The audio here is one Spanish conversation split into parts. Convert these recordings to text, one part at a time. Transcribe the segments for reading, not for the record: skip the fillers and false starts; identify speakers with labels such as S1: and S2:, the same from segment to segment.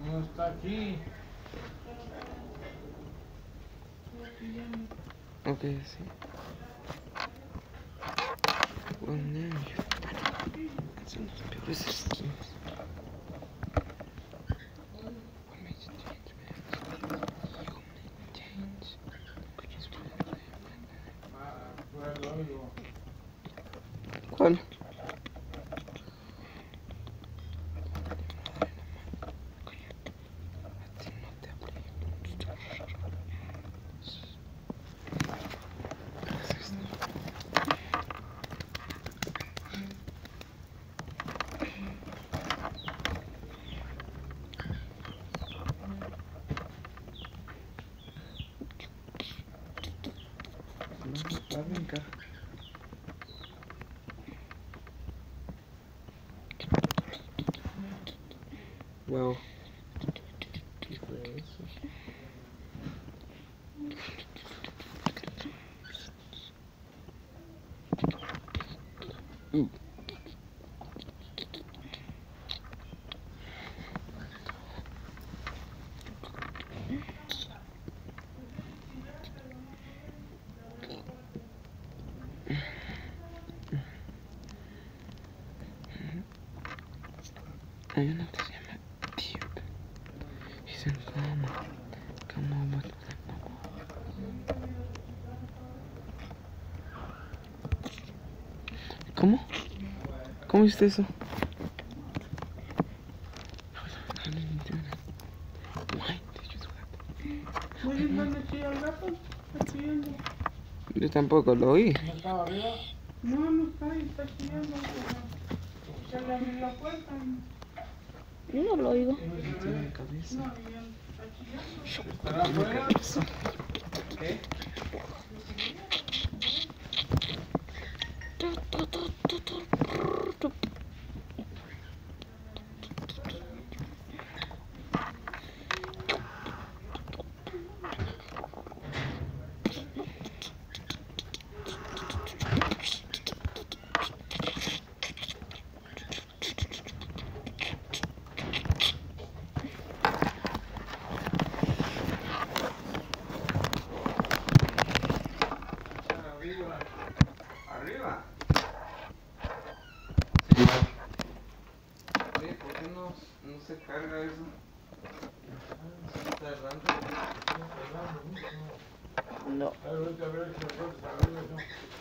S1: No está aquí.
S2: Ok, sí. Bueno, son los peores skins. ¿Cuál? Va a brincar. Wow. ¿Qué fue eso? Hay uno que se llama Tube. Dicen como ¿Cómo? ¿Cómo hiciste eso? Yo tampoco lo oí.
S1: ¿No estaba arriba?
S3: No, no está, está chillando. Se le abrió la puerta.
S4: Yo no lo oigo.
S2: Tiene mi cabeza.
S3: No, ya está chillando.
S1: ¿Estará afuera? ¿Qué? Arriba. Oye, ¿por qué no se carga eso? ¿Está tardando?
S4: No.
S1: A ver si se puede salir eso.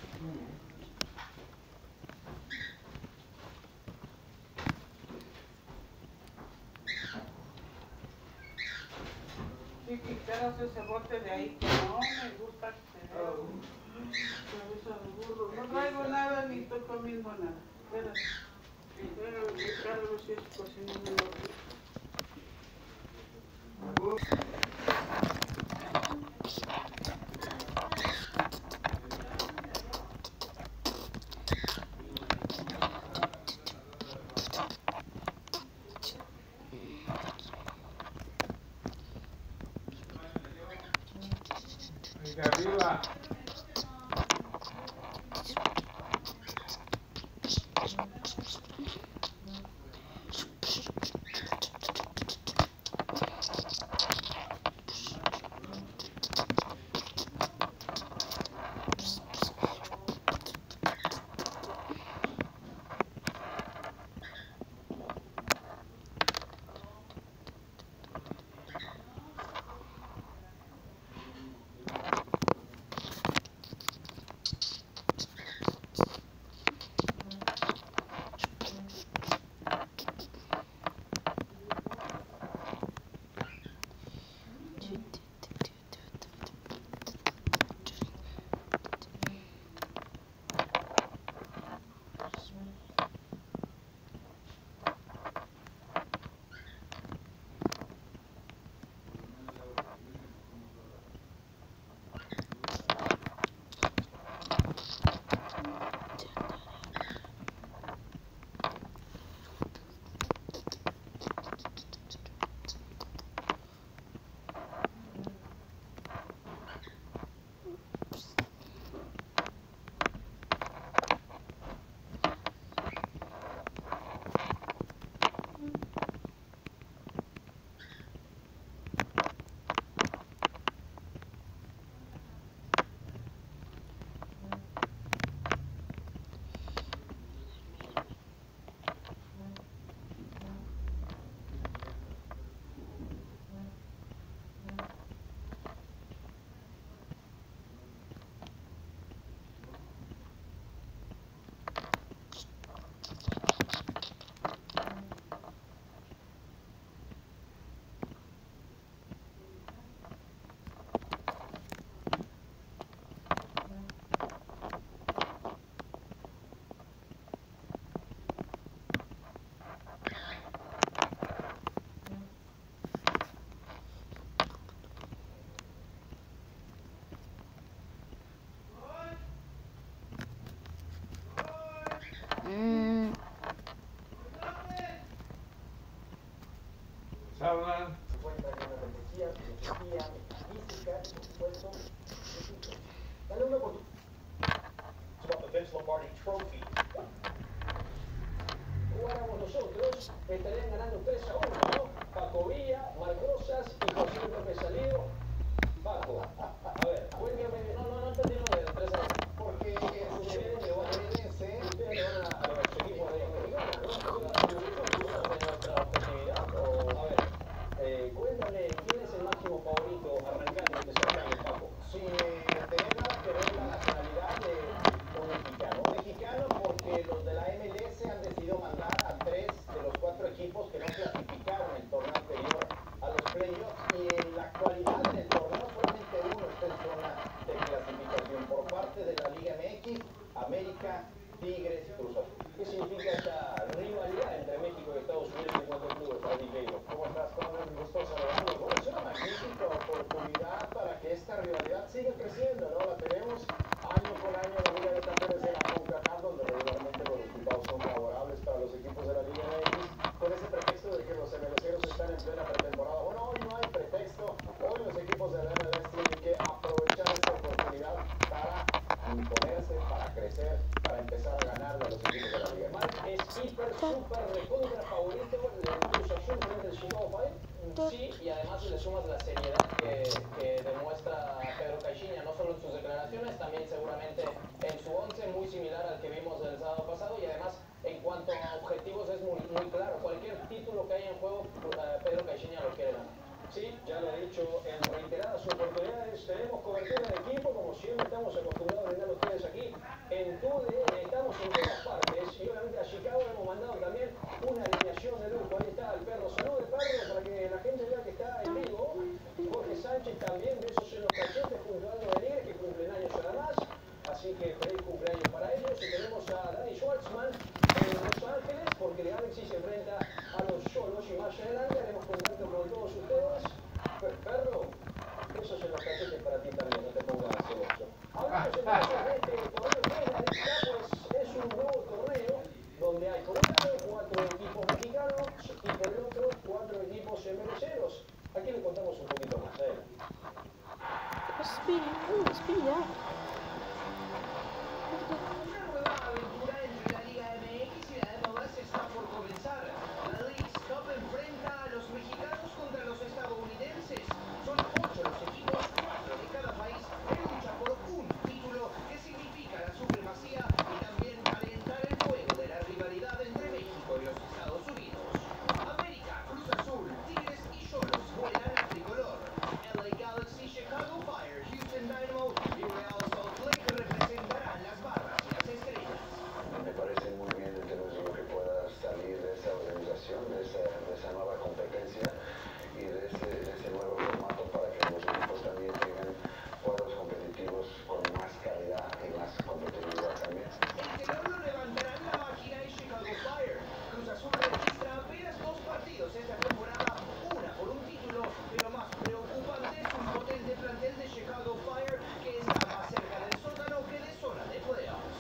S3: Sí, quitaros ese bote de ahí que no me gusta que se vea. Cabeza de burro. No traigo nada ni estoy comiendo nada. Espérate. Espérate, a ver si es cocinando lo que...
S1: De arriba. Habla.
S5: Se encuentra en una cortesía, filosofía, física y, por supuesto, física. Dale una oportunidad. About the Vince Lombardi Trophy. Jugáramos nosotros, estarían ganando 3-1, ¿no? Paco Villa, Marc Rosas y José López Salido. Paco, a ver, cuéntame, no entendí lo del 3-1. Porque ustedes le van a los equipos de americanos, ¿no? De nuestra objetividad. O, a ver, cuéntame, ¿quién es el máximo favorito arrancando este certamen, Paco? Sin tener nada que ver la nacionalidad de un mexicano. Un mexicano porque los de la MLS han decidido mandar a 3 de los 4 equipos que no clasificaron el torneo anterior a los playoffs, y en la actualidad en el torneo solamente uno está en zona de clasificación por parte de la Liga MX, América, Tigres, Cruz Azul. ¿Qué significa esta rivalidad entre México y Estados Unidos en cuanto a clubes? ¿Cómo estás, Juan? Un gusto saludarlo. Bueno, es una magnífica oportunidad para que esta rivalidad siga creciendo, ¿no? La tenemos año con año en la Liga de Campeones de la CONCACAF, donde regularmente los resultados son favorables para los equipos de la Liga MX, con ese pretexto de que los MLCeros están en plena pretemporada. Bueno, hoy no hay pretexto. Hoy los equipos de la MLS tienen que aprovechar esta oportunidad para imponerse, para crecer, para empezar a ganarle a los equipos de la Liga. Mike es hiper, super, recontra favorito del Cruz Azul frente al Chicago Fire. Sí, y además si le sumas la seriedad que demuestra Pedro Caixinha, no solo en sus declaraciones, también seguramente en su once, muy similar al que vimos el sábado pasado, y además en cuanto a objetivos es muy claro. Cualquier título que haya en juego, Pedro Caixinha lo quiere ganar. Sí, ya lo he dicho en reiteradas oportunidades, tenemos cobertura de equipo, como siempre estamos acostumbrados a brindar a ustedes aquí en TUDN, estamos en todas partes, y obviamente a Chicago hemos mandado también una alineación de lujo. Ahí está el perro, salude perro, para que la gente vea que está en vivo. Jorge Sánchez también, besos en los cachetes, junto a Aldo Benítez, que cumplen años además, así que feliz cumpleaños para ellos. Y tenemos a Danny Schwartzman en Los Ángeles, porque de Alexis se enfrenta a los Xolos, y más adelante haremos contacto con todos ustedes. Perro, besos en los cachetes para ti también, no te pongas celoso. Hablamos entonces de este torneo que pues es un nuevo torneo donde hay por un lado 4 equipos mexicanos y por el otro 4 equipos MLCeros. Aquí le contamos un poquito más,
S4: Speedy, ya.
S5: Una nueva aventura entre la Liga MX y la MLS está por comenzar. La Leagues Cup enfrenta a los mexicanos contra los estadounidenses. Son 8 los equipos, 4 de cada país, en lucha por un título que significa la supremacía y también calentar el fuego de la rivalidad entre México y los Estados Unidos. América, Cruz Azul, Tigres y Xolos vuelan al tricolor. LA Galaxy, Chicago Fire, Houston Dynamo y Real Salt Lake representarán las barras y las estrellas.
S6: Me parece muy bien el tema de lo que pueda salir de esa organización, de esa nueva competencia y de ese nuevo formato, para que los equipos también tengan juegos competitivos con más calidad y más competitividad también.
S5: El telón lo levantarán la máquina y Chicago Fire. Cruz Azul registra apenas 2 partidos esta temporada, una por un título, pero más preocupante es un potente plantel de Chicago Fire que está más cerca del sótano que de zona de playoffs.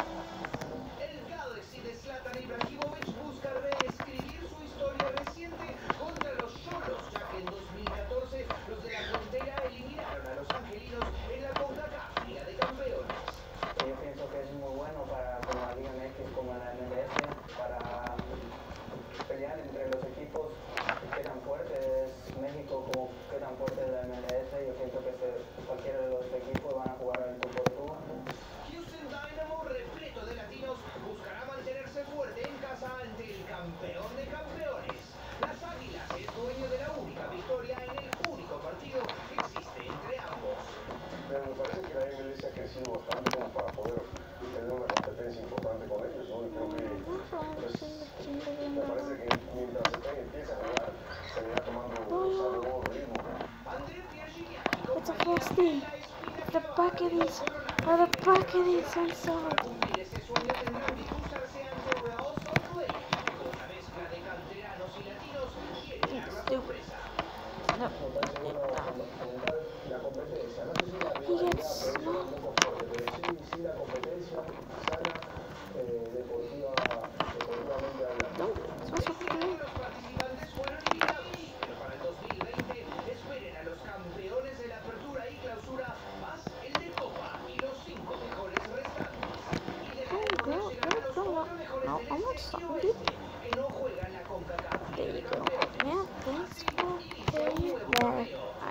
S5: El Galaxy de Zlatan Ibrahimovic busca reescribir su historia reciente contra los Xolos, ya que en 2014 los de la frontera eliminaron a los angelinos en la CONCACAF Liga de Campeones.
S7: Yo pienso que es muy bueno para como la Liga MX como la MLS, para pelear entre los equipos que tan fuertes México como que tan fuerte la MLS. Yo pienso que cualquiera de los equipos van a jugar el tú por tú.
S5: Houston Dynamo, repleto de latinos, buscará mantenerse fuerte en casa ante el campeón de campeones. Las Águilas es dueño de la única victoria en el único partido que existe entre ambos.
S6: Pero me parece que la MLS ha crecido bastante como para poder tener una competencia importante con ellos, ¿no? Y creo que me parece que mientras se empieza a jugar, se irá tomando sabor, ritmo.
S5: André Piergiani y
S4: It's a
S5: compañía
S4: frosty.
S5: la espina
S4: The
S5: clavada
S4: bucket
S5: de
S4: is,
S5: Corona.
S4: the bucket is inside.
S5: Para cumplir ese sueño tendrán que cruzarse ante Real Salt Lake, que con una mezcla de canteranos y latinos quiere dar la sorpresa.
S4: No.
S6: Me parece bueno comentar la competencia. No sé si la
S4: He
S6: rivalidad
S4: gets,
S6: puede ser
S4: no.
S6: un poco fuerte, pero sí la competencia sana, deportivamente hablando.
S4: No, it's supposed to
S5: Es cierto
S4: be.
S5: que los participantes fueron eliminados, pero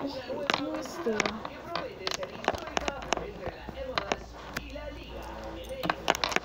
S4: Este.
S5: que promete ser histórica entre la MLS y la Liga MX.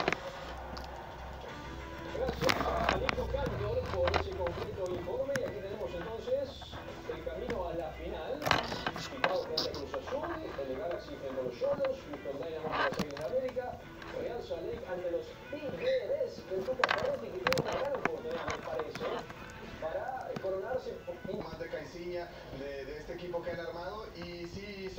S5: Gracias a Nico Cantor por ese completo informe. Y aquí tenemos entonces el camino a la final. Chicago frente a Cruz Azul, el Galaxy frente a los Cholos, Houston Dynamo ante las Águilas de América, Real Salt Lake ante los Tigres del Tuca Ferretti, que tiene una gran oportunidad, me parece, para coronarse.
S6: Más de Caiciña de este equipo que han armado, y sí